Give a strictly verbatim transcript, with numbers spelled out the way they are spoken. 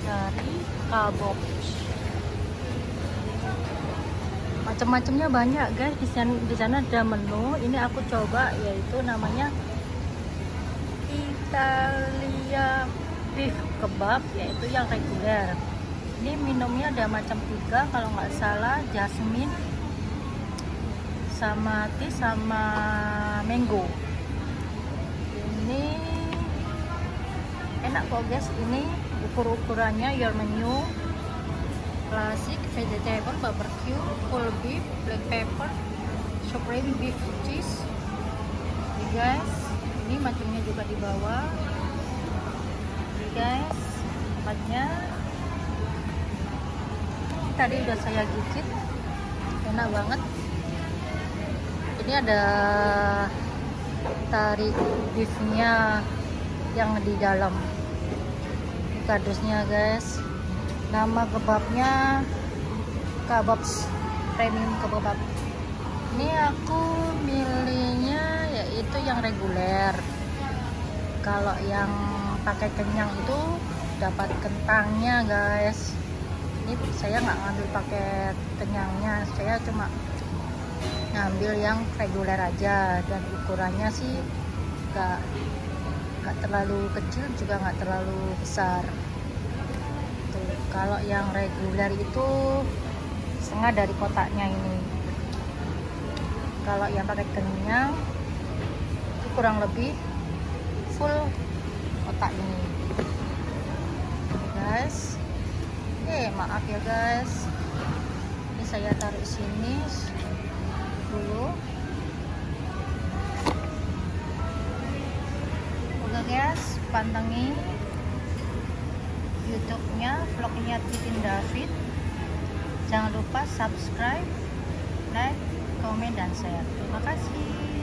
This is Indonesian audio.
dari Kabox. Macam-macamnya banyak guys. Di sana, di sana ada menu. Ini aku coba, yaitu namanya Italia beef kebab, yaitu yang reguler. Ini minumnya ada macam tiga kalau nggak salah, jasmine sama tea sama mango. Ini enak kok guys. Ini ukur-ukurannya your menu: klasik, vegetable, barbecue, full beef, black pepper, supreme beef cheese. Ini guys, ini macamnya juga di bawah. Ini guys, tempatnya tadi udah saya gigit, enak banget. Ini ada tarik beefnya yang di dalam kardusnya guys. Nama kebabnya Kabox Premium Kebab. Ini aku milihnya yaitu yang reguler. Kalau yang pakai kenyang itu dapat kentangnya guys. Ini saya nggak ngambil pakai kenyangnya, saya cuma ngambil yang reguler aja, dan ukurannya sih nggak nggak terlalu kecil juga nggak terlalu besar. Tuh, kalau yang reguler itu setengah dari kotaknya ini. Kalau yang pakai kenyang itu kurang lebih full kotak ini. Oke guys, eh maaf ya guys, ini saya taruh sini dulu. Oke guys, pantengin YouTube-nya, vlognya Titin David. Jangan lupa subscribe, like, komen, dan share. Terima kasih.